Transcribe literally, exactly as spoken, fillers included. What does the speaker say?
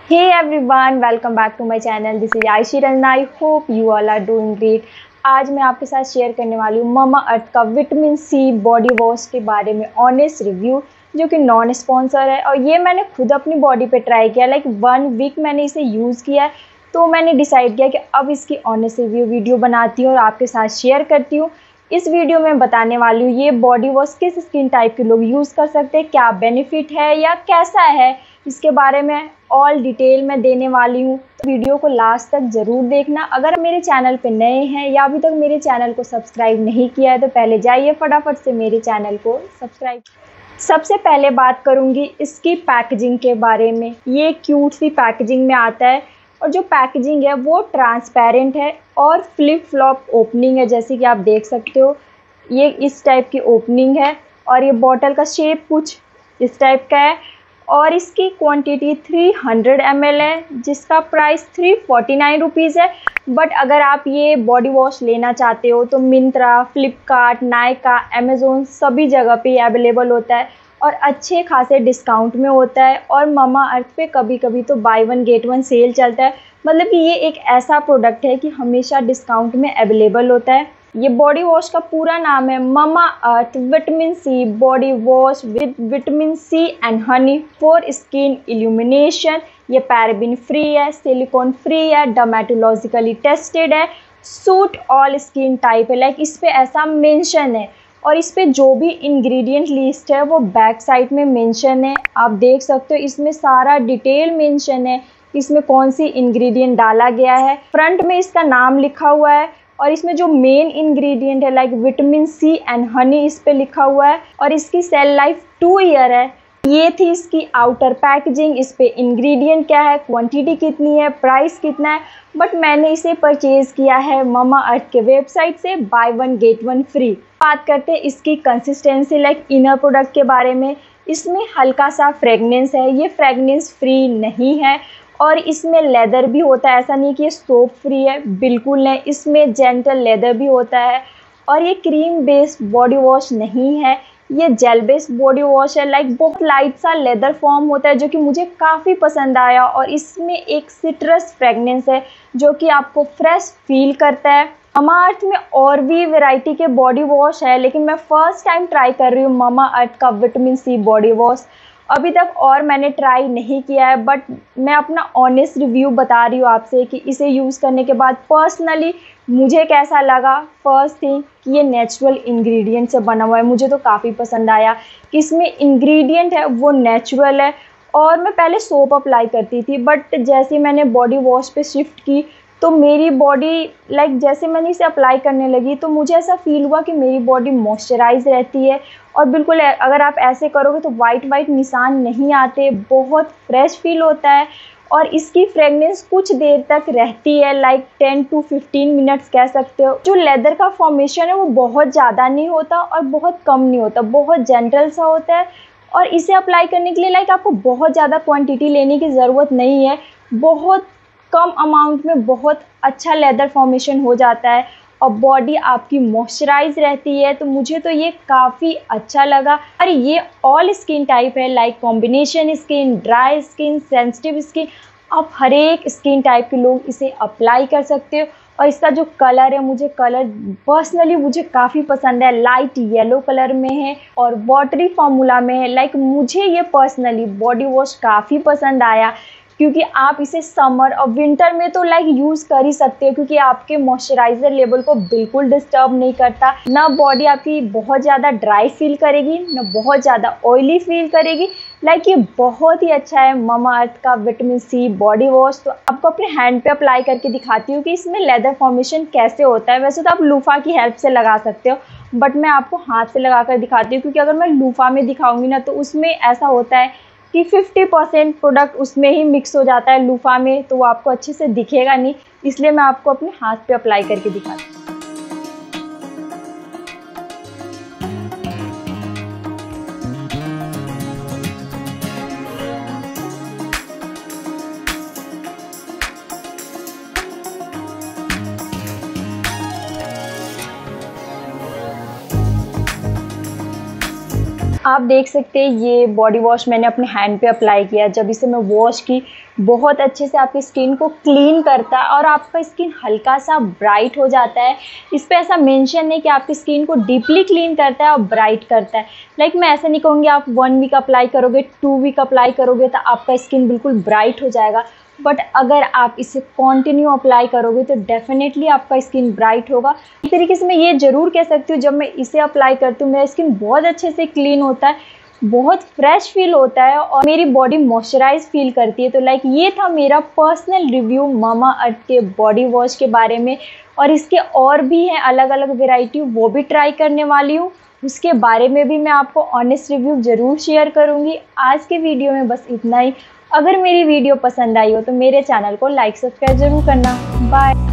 Hey everyone, welcome back to my channel. This is Aishi Ranjana. I hope you all are doing great. आज मैं आपके साथ share करने वाली हूँ ममा अर्थ का विटामिन सी बॉडी वॉश के बारे में ऑनेस्ट रिव्यू, जो कि नॉन स्पॉन्सर है और ये मैंने खुद अपनी बॉडी पे ट्राई किया। लाइक वन वीक मैंने इसे यूज़ किया है, तो मैंने डिसाइड किया कि अब इसकी ऑनेस्ट रिव्यू वीडियो बनाती हूँ और आपके साथ शेयर करती हूँ। इस वीडियो में बताने वाली हूँ ये बॉडी वॉश किस स्किन टाइप के लोग यूज़ कर सकते हैं, क्या बेनिफिट है या कैसा है, इसके बारे में ऑल डिटेल में देने वाली हूँ। तो वीडियो को लास्ट तक ज़रूर देखना। अगर मेरे चैनल पे नए हैं या अभी तक मेरे चैनल को सब्सक्राइब नहीं किया है तो पहले जाइए फटाफट से मेरे चैनल को सब्सक्राइब। सबसे पहले बात करूँगी इसकी पैकेजिंग के बारे में। ये क्यूट सी पैकेजिंग में आता है और जो पैकेजिंग है वो ट्रांसपेरेंट है और फ्लिप फ्लॉप ओपनिंग है, जैसे कि आप देख सकते हो। ये इस टाइप की ओपनिंग है और ये बॉटल का शेप कुछ इस टाइप का है और इसकी क्वांटिटी तीन सौ एम एल है, जिसका price three forty nine rupees है। बट अगर आप ये बॉडी वॉश लेना चाहते हो तो मिंत्रा, फ्लिपकार्ट, नायका, अमेज़ोन सभी जगह पे अवेलेबल होता है और अच्छे खासे डिस्काउंट में होता है। और ममा अर्थ पे कभी कभी तो buy one get one sale चलता है, मतलब कि ये एक ऐसा प्रोडक्ट है कि हमेशा डिस्काउंट में अवेलेबल होता है। ये बॉडी वॉश का पूरा नाम है Mamaearth vitamin C body wash with vitamin C and honey for skin illumination. ये पैराबिन फ्री है, सिलिकॉन फ्री है, डर्मेटोलॉजिकली टेस्टेड है, सूट ऑल स्किन टाइप है। लाइक इस पे ऐसा मेंशन है और इस पे जो भी इंग्रेडिएंट लिस्ट है वो बैक साइड में मेंशन है। आप देख सकते हो इसमें सारा डिटेल मेंशन है, इसमें कौन सी इंग्रेडिएंट डाला गया है। फ्रंट में इसका नाम लिखा हुआ है और इसमें जो मेन इंग्रेडिएंट है like vitamin C and honey इस पे लिखा हुआ है और इसकी सेल लाइफ टू ईयर है। ये थी इसकी आउटर पैकेजिंग। इस पे इंग्रेडिएंट क्या है, क्वांटिटी कितनी है, प्राइस कितना है। बट मैंने इसे परचेज़ किया है ममा अर्थ के वेबसाइट से buy one get one free. बात करते हैं इसकी कंसिस्टेंसी लाइक इनर प्रोडक्ट के बारे में। इसमें हल्का सा फ्रेगनेंस है, ये फ्रेगनेंस फ्री नहीं है और इसमें लेदर भी होता है। ऐसा नहीं कि ये सोप फ्री है, बिल्कुल नहीं, इसमें जेंटल लेदर भी होता है। और ये क्रीम बेस्ड बॉडी वॉश नहीं है, ये जेल बेस्ड बॉडी वॉश है। लाइक बहुत लाइट सा लेदर फॉर्म होता है जो कि मुझे काफ़ी पसंद आया और इसमें एक सिट्रस फ्रेगनेंस है जो कि आपको फ्रेश फील करता है। ममा अर्थ में और भी वैरायटी के बॉडी वॉश है, लेकिन मैं फर्स्ट टाइम ट्राई कर रही हूँ ममा अर्थ का विटामिन सी बॉडी वॉश। अभी तक और मैंने ट्राई नहीं किया है, बट मैं अपना ऑनेस्ट रिव्यू बता रही हूँ आपसे कि इसे यूज़ करने के बाद पर्सनली मुझे कैसा लगा। फर्स्ट थिंग कि ये नेचुरल इंग्रेडिएंट से बना हुआ है, मुझे तो काफ़ी पसंद आया कि इसमें इंग्रेडिएंट है वो नेचुरल है। और मैं पहले सोप अप्लाई करती थी, बट जैसे मैंने बॉडी वॉश पे शिफ्ट की तो मेरी बॉडी लाइक जैसे मैंने इसे अप्लाई करने लगी तो मुझे ऐसा फील हुआ कि मेरी बॉडी मॉइस्चराइज रहती है और बिल्कुल अगर आप ऐसे करोगे तो वाइट वाइट निशान नहीं आते, बहुत फ्रेश फील होता है। और इसकी फ्रेगनेंस कुछ देर तक रहती है, like ten to fifteen minutes कह सकते हो। जो लेदर का फॉर्मेशन है वो बहुत ज़्यादा नहीं होता और बहुत कम नहीं होता, बहुत जेंटल सा होता है। और इसे अप्लाई करने के लिए लाइक आपको बहुत ज़्यादा क्वांटिटी लेने की ज़रूरत नहीं है, बहुत कम अमाउंट में बहुत अच्छा लेदर फॉर्मेशन हो जाता है और बॉडी आपकी मॉइस्चराइज रहती है। तो मुझे तो ये काफ़ी अच्छा लगा। और ये ऑल स्किन टाइप है, like combination skin, dry skin, sensitive skin, आप हर एक स्किन टाइप के लोग इसे अप्लाई कर सकते हो। और इसका जो कलर है, मुझे कलर पर्सनली मुझे काफ़ी पसंद है, लाइट येलो कलर में है और वाटरी फार्मूला में है। लाइक मुझे ये पर्सनली बॉडी वॉश काफ़ी पसंद आया क्योंकि आप इसे समर और विंटर में तो लाइक यूज़ कर ही सकते हो क्योंकि आपके मॉइस्चराइज़र लेवल को बिल्कुल डिस्टर्ब नहीं करता। ना बॉडी आपकी बहुत ज़्यादा ड्राई फील करेगी, ना बहुत ज़्यादा ऑयली फील करेगी। लाइक ये बहुत ही अच्छा है ममा अर्थ का विटामिन सी बॉडी वॉश। तो आपको अपने हैंड पे अप्लाई करके दिखाती हूँ कि इसमें लेदर फॉर्मेशन कैसे होता है। वैसे तो आप लूफा की हेल्प से लगा सकते हो, बट मैं आपको हाथ से लगा कर दिखाती हूँ क्योंकि अगर मैं लूफा में दिखाऊंगी ना तो उसमें ऐसा होता है कि फिफ्टी परसेंट प्रोडक्ट उसमें ही मिक्स हो जाता है लूफा में, तो वो आपको अच्छे से दिखेगा नहीं। इसलिए मैं आपको अपने हाथ पे अप्लाई करके दिखाती हूँ। आप देख सकते हैं ये बॉडी वॉश मैंने अपने हैंड पे अप्लाई किया। जब इसे मैं वॉश की, बहुत अच्छे से आपकी स्किन को क्लीन करता है और आपका स्किन हल्का सा ब्राइट हो जाता है। इस पे ऐसा मेंशन है कि आपकी स्किन को डीपली क्लीन करता है और ब्राइट करता है। लाइक मैं ऐसा नहीं कहूँगी आप वन वीक अप्लाई करोगे, टू वीक अप्लाई करोगे तो आपका स्किन बिल्कुल ब्राइट हो जाएगा, बट अगर आप इसे कंटिन्यू अप्लाई करोगे तो डेफिनेटली आपका स्किन ब्राइट होगा। एक तरीके से मैं ये ज़रूर कह सकती हूँ, जब मैं इसे अप्लाई करती हूँ मेरा स्किन बहुत अच्छे से क्लीन होता है, बहुत फ्रेश फील होता है और मेरी बॉडी मॉइस्चराइज फील करती है। तो लाइक ये था मेरा पर्सनल रिव्यू मामा अर्थ के बॉडी वॉश के बारे में, और इसके और भी हैं अलग अलग वेराइटी, वो भी ट्राई करने वाली हूँ। उसके बारे में भी मैं आपको ऑनेस्ट रिव्यू ज़रूर शेयर करूँगी। आज के वीडियो में बस इतना ही। अगर मेरी वीडियो पसंद आई हो तो मेरे चैनल को लाइक सब्सक्राइब ज़रूर करना। बाय।